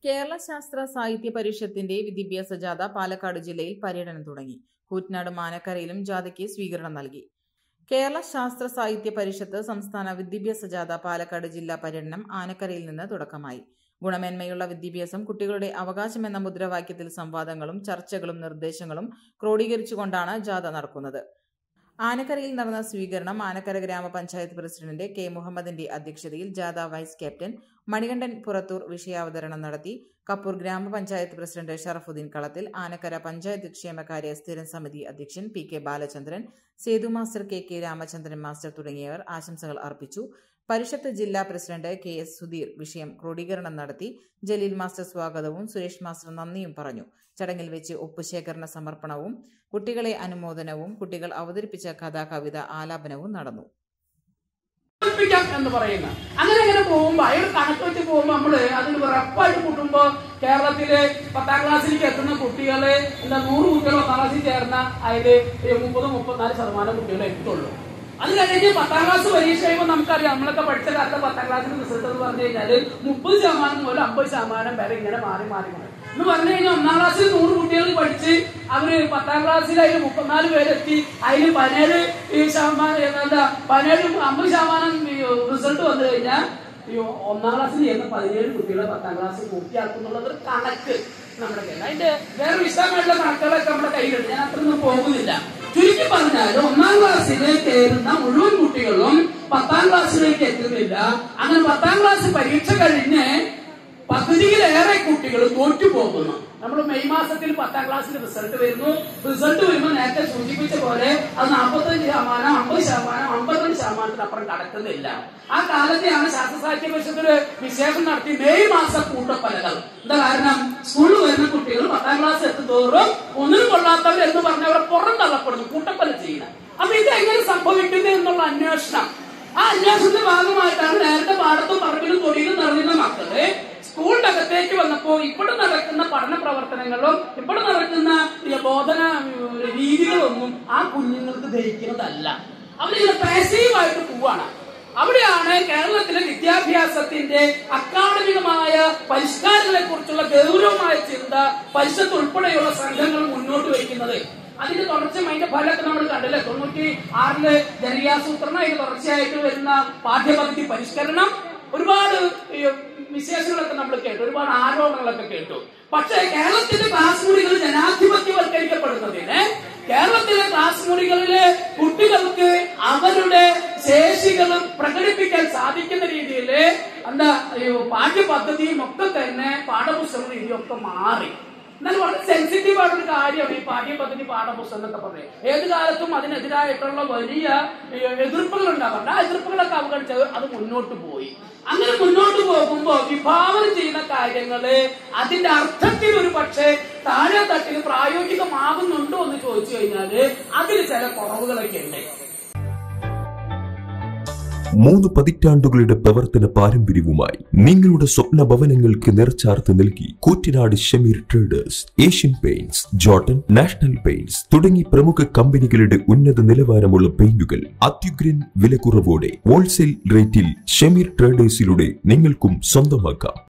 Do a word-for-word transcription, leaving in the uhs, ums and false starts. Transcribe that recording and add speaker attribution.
Speaker 1: കേരള ശാസ്ത്ര സാഹിത്യ പരിഷത്തിന്റെ വിദ്യാഭ്യാസ ജാഥ പാലക്കാട് ജില്ലയിൽ പര്യടനം തുടങ്ങി. കൂറ്റനാട് മാനക്കരയിലും ജാഥയ്ക്ക് സ്വീകരണം നൽകി. കേരള ശാസ്ത്ര സാഹിത്യ പരിഷത്ത് സംസ്ഥാന വിദ്യാഭ്യാസ ജാഥ പാലക്കാട് ജില്ലാ പര്യടനം ആനക്കരയിൽ നിന്ന് തുടക്കമായി. ഗുണമേന്മയുള്ള വിദ്യാഭ്യാസം കുട്ടികളുടെ അവകാശമെന്ന മുദ്രാവാക്യത്തിൽ സംവാദങ്ങളും ചർച്ചകളും നിർദ്ദേശങ്ങളും ക്രോഡീകരിച്ചുകൊണ്ടാണ് ജാഥ നടക്കുന്നത്. ആനക്കരയിൽ നടന്ന സ്വീകരണം ആനക്കര ഗ്രാമപഞ്ചായത്ത് പ്രസിഡന്റ് കെ മുഹമ്മദിന്റെ അധ്യക്ഷതയിൽ ജാഥ വൈസ് ക്യാപ്റ്റൻ മണികണ്ഠൻ പുറത്തൂർ വിഷയാവതരണം നടത്തി. കപ്പൂർ ഗ്രാമപഞ്ചായത്ത് പ്രസിഡന്റ് ഷറഫുദ്ദീൻ കളത്തിൽ, ആനക്കര പഞ്ചായത്ത് ക്ഷേമകാര്യ സ്ഥിരം സമിതി അധ്യക്ഷൻ P K Balachandran, Sethu master, K K Ramachandran master തുടങ്ങിയവർ ആശംസകൾ അർപ്പിച്ചു. പരിഷത്ത് ജില്ലാ പ്രസിഡന്റ് കെ എസ് സുധീർ വിഷയം ക്രോഡീകരണം നടത്തി. ജലീൽ മാസ്റ്റർ സ്വാഗതവും സുരേഷ് മാസ്റ്റർ നന്ദിയും പറഞ്ഞു. ചടങ്ങിൽ വെച്ച് ഒപ്പുശേഖരണ സമർപ്പണവും കുട്ടികളെ അനുമോദനവും കുട്ടികൾ അവതരിപ്പിച്ച കഥാ കവിത ആലാപനവും നടന്നു.
Speaker 2: എന്ന് പറയുന്ന അങ്ങനെ അങ്ങനെ പോകുമ്പോ അയാൾ കണക്ക് വെച്ച് പോകുമ്പോ നമ്മള് അതിന് ഉറപ്പായിട്ട് കൂട്ടുമ്പോ കേരളത്തിലെ പത്താം ക്ലാസ്സിലേക്ക് എത്തുന്ന കുട്ടികള് എന്താ നൂറ് കുട്ടികൾ പത്താം ക്ലാസ്സിൽ ചേർന്ന അതില് മുപ്പത് മുപ്പത്തിനാല് ശതമാനം കുട്ടികളെ എത്തുള്ളൂ. അത് കഴിഞ്ഞ് പത്താം ക്ലാസ് പരീക്ഷ കഴിയുമ്പോൾ നമുക്കറിയാം, നമ്മളൊക്കെ പഠിച്ച കാലത്ത് പത്താം ക്ലാസ്സിന്റെ റിസൾട്ട് എന്ന് പറഞ്ഞു കഴിഞ്ഞാല് മുപ്പത് ശതമാനം മുതൽ അമ്പത് ശതമാനം വരെ ഇങ്ങനെ മാറി മാറി മാറി എന്ന് പറഞ്ഞു കഴിഞ്ഞാൽ ഒന്നാം ക്ലാസ്സിൽ നൂറ് കുട്ടികൾ പഠിച്ച് അവര് പത്താം ക്ലാസ്സിൽ അതിൽ മുപ്പത്തിനാല് പേരെത്തി. അതിൽ പതിനേഴ് ശതമാനം എന്താ പതിനേഴ് അമ്പത് ശതമാനം റിസൾട്ട് വന്നു കഴിഞ്ഞാൽ ഒന്നാം ക്ലാസ്സിൽ ചെയ്യുന്ന പതിനേഴ് കുട്ടികളെ പത്താം ക്ലാസ് പൂർത്തിയാക്കുന്നുള്ളത് ഒരു കണക്ക് നമ്മുടെ കയ്യിൽ. അതിന്റെ വേറെ വിശദമായിട്ടുള്ള കണക്കുകളൊക്കെ നമ്മുടെ കയ്യിലുണ്ട്. ഞാൻ അത്രയൊന്നും പോകുന്നില്ല. ചുരുക്കി പറഞ്ഞാൽ ഒന്നാം ക്ലാസ്സിലേക്ക് കയറുന്ന മുഴുവൻ കുട്ടികളും പത്താം ക്ലാസ്സിലേക്ക് എത്തുന്നില്ല. അങ്ങനെ പത്താം ക്ലാസ് പരീക്ഷ കഴിഞ്ഞ് പകുതിയിലേറെ കുട്ടികൾ തോറ്റുപോകുന്നു. നമ്മൾ മെയ് മാസത്തിൽ പത്താം ക്ലാസ്സിൽ റിസൾട്ട് വരുന്നു. റിസൾട്ട് വരുമ്പോൾ നേരത്തെ സൂചിപ്പിച്ച പോലെ അത് നാൽപ്പത്തഞ്ച് ശതമാനം അമ്പത് ശതമാനം അമ്പത്തഞ്ച് ശതമാനത്തിനപ്പുറം കടക്കുന്നില്ല. ആ കാലത്തെയാണ് ശാസ്ത്ര സാഹിത്യ പരിഷത്തൊരു വിശേഷം നടത്തി മെയ് മാസം കൂട്ടപ്പലകൾ. എന്താ കാരണം? സ്കൂളിൽ വരുന്ന കുട്ടികൾ പത്താം ക്ലാസ് എത്തുന്തോറും ഒന്നിനും കൊള്ളാത്തവർ എന്ന് പറഞ്ഞവരെ പുറം തള്ളപ്പെടുന്നു, കൂട്ടപ്പല ചെയ്യുന്നത്. അപ്പൊ ഇത് എങ്ങനെ സംഭവിക്കുന്നത് എന്നുള്ള അന്വേഷണം, ആ അന്വേഷണത്തിന്റെ ഭാഗമായിട്ടാണ് നേരത്തെ പാടത്തും പറമ്പിലും തൊടിയിലും നിറഞ്ഞിരുന്ന മക്കള് സ്കൂളിന്റെ അകത്തേക്ക് വന്നപ്പോ ഇവിടെ നടക്കുന്ന പഠന പ്രവർത്തനങ്ങളും ഇവിടെ നടക്കുന്ന ബോധന രീതികളൊന്നും ആ കുഞ്ഞുങ്ങൾക്ക് ധരിക്കുന്നതല്ല. അവരിങ്ങനെ പാസീവായിട്ട് പോവാണ്. അവിടെയാണ് കേരളത്തിലെ വിദ്യാഭ്യാസത്തിന്റെ അക്കാദമികമായ പരിഷ്കാരങ്ങളെ കുറിച്ചുള്ള ഗൗരവമായ ചിന്ത പരിഷത്ത് ഉൾപ്പെടെയുള്ള സംഘങ്ങൾ മുന്നോട്ട് വയ്ക്കുന്നത്. അതിന്റെ തുടർച്ചയും അതിന്റെ ഫലമൊക്കെ നമ്മൾ കണ്ടില്ലേ. തൊണ്ണൂറ്റി ആറില് ജനകീയാസൂത്രണം, അതിന് തുടർച്ചയായിട്ട് വരുന്ന പാഠ്യപദ്ധതി പരിഷ്കരണം, ഒരുപാട് വിശേഷങ്ങളൊക്കെ നമ്മൾ കേട്ടു, ഒരുപാട് ആരോപണങ്ങളൊക്കെ കേട്ടു. പക്ഷേ കേരളത്തിലെ ക്ലാസ് മുറികൾ ജനാധിപത്യവൽക്കരിക്കപ്പെടുന്നതിന് കേരളത്തിലെ ക്ലാസ് മുറികളിലെ കുട്ടികൾക്ക് അവരുടെ ശേഷികൾ പ്രകടിപ്പിക്കാൻ സാധിക്കുന്ന രീതിയിൽ എന്താ പാഠ്യപദ്ധതിയും ഒക്കെ തന്നെ പാഠപുസ്തക രീതിയൊക്കെ മാറി. എന്നാൽ വളരെ സെൻസിറ്റീവ് ആയിട്ടൊരു കാര്യമാണ് ഈ പാഠ്യപദ്ധതി പാഠപുസ്തകം എന്നൊക്കെ പറഞ്ഞത്. ഏത് കാലത്തും അതിനെതിരായിട്ടുള്ള വലിയ എതിർപ്പുകൾ ഉണ്ടാവാറുണ്ട്. ആ എതിർപ്പുകളൊക്കെ അവഗണിച്ചത് അത് മുന്നോട്ട് പോയി. അങ്ങനെ മുന്നോട്ട് പോകുമ്പോൾ വിഭാവന ചെയ്യുന്ന കാര്യങ്ങള് അതിന്റെ അർത്ഥത്തിൽ ഒരു പക്ഷേ താഴെ തട്ടിൽ പ്രായോഗികമാകുന്നുണ്ടോ എന്ന് ചോദിച്ചു കഴിഞ്ഞാല് അതിൽ ചില കുറവുകളൊക്കെ ഉണ്ട്.
Speaker 3: മൂന്ന് പതിറ്റാണ്ടുകളുടെ പ്രവർത്തന പാരമ്പര്യവുമായി നിങ്ങളുടെ സ്വപ്ന ഭവനങ്ങൾക്ക് നിറച്ചാർത്ത് നൽകി Koottanad Shameer traders, Asian Paints, Jordan, National Paints തുടങ്ങി പ്രമുഖ കമ്പനികളുടെ ഉന്നത നിലവാരമുള്ള പെയിന്റുകൾ അത്യുഗ്രൻ വിലക്കുറവോടെ ഹോൾസെയിൽ റേറ്റിൽ ഷമീർ ട്രേഡേഴ്സിലൂടെ നിങ്ങൾക്കും സ്വന്തമാക്കാം.